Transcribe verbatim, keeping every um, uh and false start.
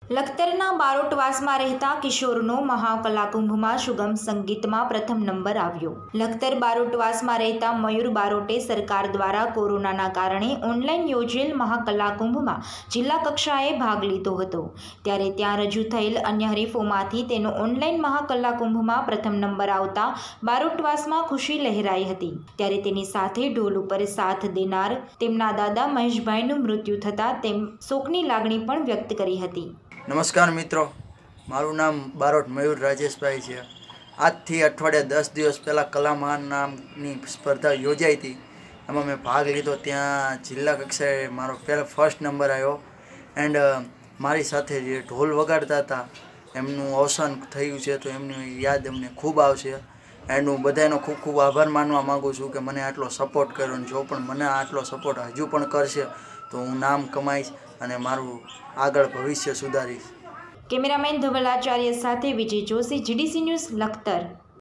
લખતરના બારોટવાસમાં રહેતા કિશોરનો મહાકલાકુંભમાં સુગમ સંગીતમાં પ્રથમ નંબર આવ્યો। લખતર બારોટવાસમાં રહેતા મયુર બારોટે સરકાર દ્વારા કોરોનાના કારણે ઓનલાઈન યોજેલ મહાકલાકુંભમાં જિલ્લા કક્ષાએ ભાગ લીધો હતો, ત્યારે ત્યાં રજૂ થયેલ અન્ય હરીફોમાંથી તેનો ઓનલાઈન મહાકલાકુંભમાં પ્રથમ નંબર આવતા બારોટવાસમાં ખુશી લહેરાઈ હતી। ત્યારે તેની સાથે ઢોલ ઉપર સાથ દેનાર તેમના દાદા મહેશભાઈનું મૃત્યુ થતાં તેમ શોકની લાગણી પણ વ્યક્ત કરી હતી। નમસ્કાર મિત્રો, મારું નામ બારોટ મયુર રાજેશભાઈ છે। આજથી અઠવાડિયા દસ દિવસ પહેલાં કલામહાન નામની સ્પર્ધા યોજાઈ હતી, એમાં મેં ભાગ લીધો। ત્યાં જિલ્લા કક્ષાએ મારો પહેલો ફર્સ્ટ નંબર આવ્યો। એન્ડ મારી સાથે જે ઢોલ વગાડતા હતા એમનું અવસાન થયું છે, તો એમની યાદ અમને ખૂબ આવશે। એન્ડ હું બધાનો ખૂબ ખૂબ આભાર માનવા માગું છું કે મને આટલો સપોર્ટ કર્યો, અને જો પણ મને આટલો સપોર્ટ હજુ પણ કરશે તો હું નામ કમાઈશ અને મારું આગળ ભવિષ્ય સુધારીશ। કેમેરામેન ધવલ આચાર્ય સાથે વિજય જોશી, જીડીસી ન્યૂઝ, લખતર।